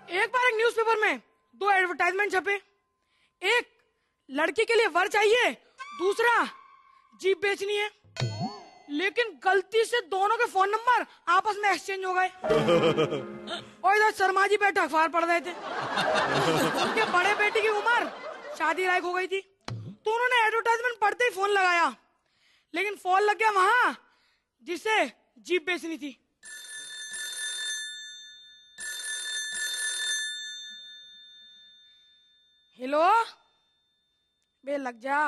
एक बार एक न्यूज़पेपर में 2 एडवर्टाइजमेंट छपे। एक, लड़की के लिए वर चाहिए, दूसरा जीप बेचनी है। लेकिन गलती से दोनों के फोन नंबर आपस में एक्सचेंज हो गए। और इधर शर्मा जी बैठे अखबार पढ़ रहे थे। उनके बड़े बेटे की उम्र शादी लायक हो गई थी, तो उन्होंने एडवर्टाइजमेंट पढ़ते ही फोन लगाया, लेकिन फोन लग गया वहां जिसे जीप बेचनी थी। हेलो, बे लग जा।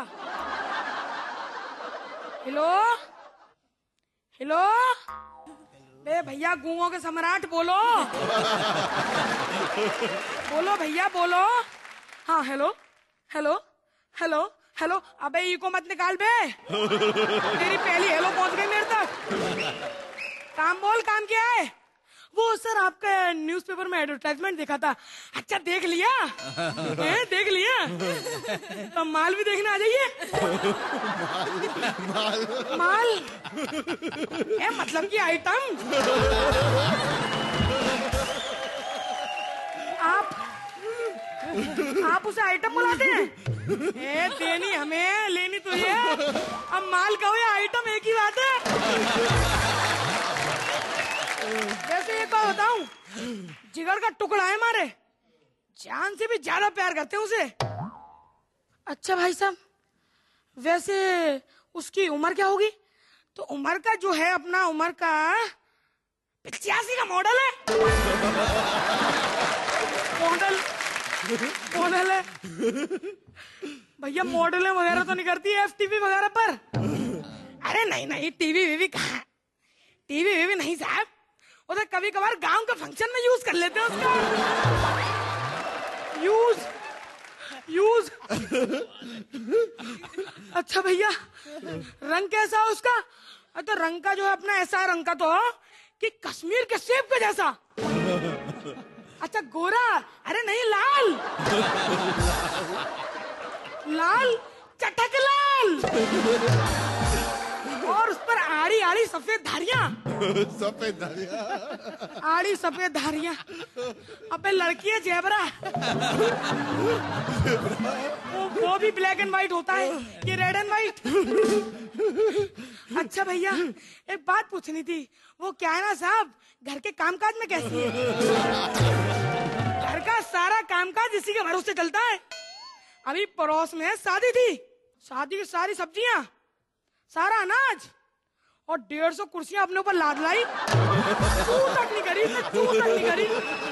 हेलो हेलो, बे भैया गूंगों के सम्राट बोलो। बोलो भैया बोलो। हाँ हेलो हेलो हेलो हेलो। अबे इको मत निकाल बे, तेरी पहली हेलो पहुंच गई मेरे तक। काम बोल, काम क्या है? वो सर आपका न्यूज़पेपर में एडवर्टाइजमेंट देखा था। अच्छा देख लिया? देख लिया? तो माल भी देखने आ जाइए। माल मतलब कि आइटम। आप उसे आइटम बुलाते हैं? देनी हमें, लेनी तुझे। अब माल कहो या आइटम एक ही बात है। वैसे ये तो बताऊं, जिगर का टुकड़ा है हमारे, जान से भी ज्यादा प्यार करते हैं उसे। अच्छा भाई साहब, वैसे उसकी उम्र क्या होगी? तो उम्र का जो है अपना उम्र का 85 का मॉडल है। मॉडल है भैया, मॉडल वगैरह तो नहीं करती एफटीवी वगैरह पर? अरे नहीं नहीं, टीवी वीवी कहाँ, टीवी वीवी नहीं साहब, उधर कभी कभार गांव के फंक्शन में यूज कर लेते हैं उसका। यूज। अच्छा भैया, रंग कैसा है उसका? तो रंग का जो है अपना ऐसा रंग का तो कि कश्मीर के सेब के जैसा। अच्छा गोरा? अरे नहीं, लाल। लाल, चटक लाल। और उस पर आड़ी आड़ी सफेद धारियां। सफेद धारियां, आड़ी सफेद धारियां। अबे लड़की है जेबरा। वो भी ब्लैक एंड व्हाइट होता है, ये रेड एंड व्हाइट। अच्छा भैया, एक बात पूछनी थी। वो क्या है ना साहब, घर के कामकाज में कैसी है? घर का सारा कामकाज इसी के भरोसे चलता है। अभी पड़ोस में शादी थी, शादी की सारी सब्जियां, सारा अनाज और 150 कुर्सियां अपने ऊपर लाद लाई। चू तक नहीं करी, चू तक नहीं करी।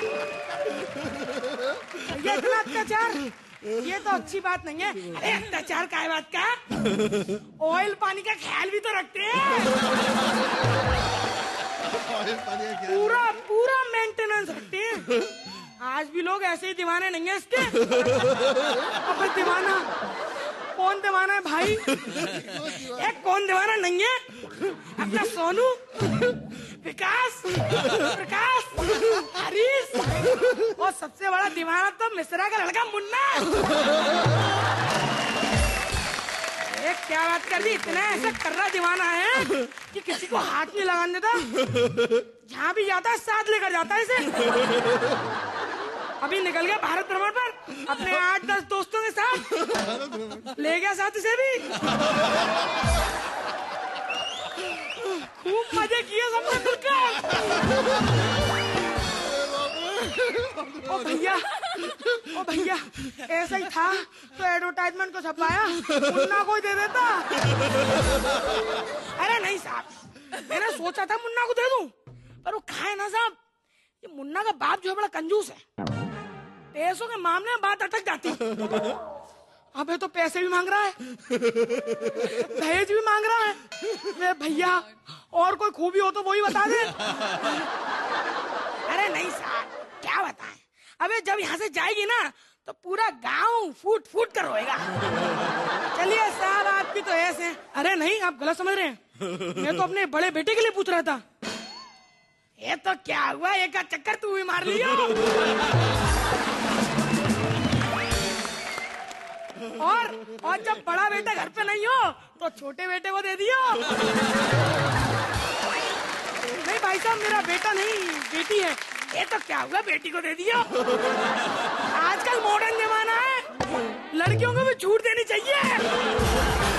ये इतना अत्याचार, ये तो अच्छी बात नहीं है। अरे अत्याचार काय बात का? ऑयल पानी का ख्याल भी तो रखते हैं। पूरा मेंटेनेंस रखते हैं। आज भी लोग ऐसे ही दीवाने नहीं है इसके। अब दीवाना कौन दीवाना है भाई? एक कौन दीवाना नहीं है? अपना सोनू, विकास, प्रकाश, हरीश, और सबसे बड़ा दीवाना तो मिश्रा का लड़का मुन्ना। एक क्या बात कर दी, इतना ऐसा कर्रा दीवाना है कि किसी को हाथ नहीं लगाने देता। जहाँ भी जाता है साथ लेकर जाता है इसे। अभी निकल गया भारत भ्रमण पर अपने 8-10 दोस्तों के साथ, ले गया साथ इसे भी। खूब मजे किए सबने मिलकर। ओ भैया ऐसा ही था तो एडवर्टाइजमेंट को छपाया, मुन्ना को ही दे देता। अरे नहीं साहब, मैंने सोचा था मुन्ना को दे दूं, पर वो कहा है ना साहब, ये मुन्ना का बाप जो है बड़ा कंजूस है। पैसों के मामले में बात अटक जाती। अबे तो पैसे भी मांग रहा है, दहेज भी मांग रहा है। वे भैया और कोई खूबी हो तो वही बता दे। अरे नहीं साहब, क्या बताएं। अबे जब यहाँ से जाएगी ना तो पूरा गांव फूट फूट कर रोएगा। चलिए साहब, आपकी तो ऐसे। अरे नहीं, आप गलत समझ रहे हैं। मैं तो अपने बड़े बेटे के लिए पूछ रहा था। ये तो क्या हुआ, एक का चक्कर तू भी मार लियो। और जब बड़ा बेटा घर पे नहीं हो तो छोटे बेटे को दे दियो। नहीं भाई साहब, मेरा बेटा नहीं बेटी है। ये तो क्या हुआ, बेटी को दे दिया। आजकल मॉडर्न जमाना है, लड़कियों को भी छूट देनी चाहिए।